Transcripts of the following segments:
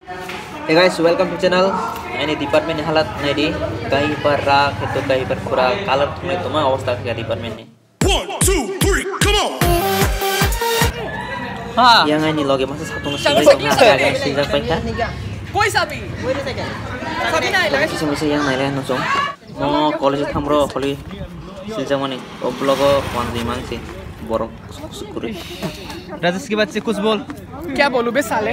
Hey guys, welcome to channel. Ini department halat nahi di kahi par rak itu kahi par pura color thumai tuma awastha kya department ni. 1, 2, 3, come on. हाँ yang ini loge masa satu nasi baik yang agak sejak pagi कोई सा भी सभी ना लगे sisa misa yang naik nusong mau college thamro kholi sejak mana oh blog wan dimang sih borok sukuri Rajesh की बात से कुछ बोल क्या बोलूं बे साले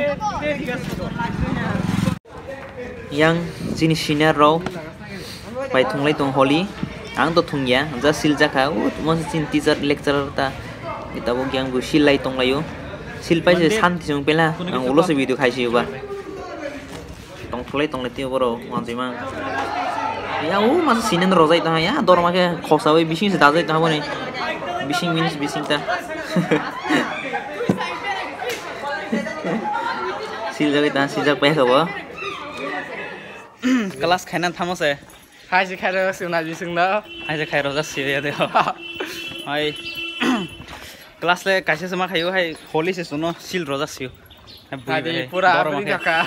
yang sini senior raw pai thunglai tong holi ang to thungya ja silja kha mo sin teacher lecturer ta kita bo gyang bu silai tonglayo silpai je santi jong pela ang ulo se video khaisi ba tong thlai tong leti boro manjima ya mas sinen rozai ta ya dor ma ke khosawe bising se dajai ta bone bising minus bising ta silja ke ta silja pai khaba class खाना थामो से हाय से खारो सुना जी सुना आज खाइ रोजा सिरिया दे हाय क्लास ले कैसे समा खायो हाय होली से सुनो सिल रोजा सियो हाय पूरा अपनी काका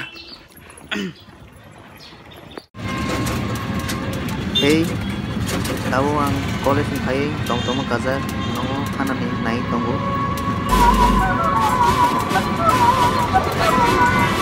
hey tahu ang college ni kai tong tong kaza nongo kana ni nai tonggo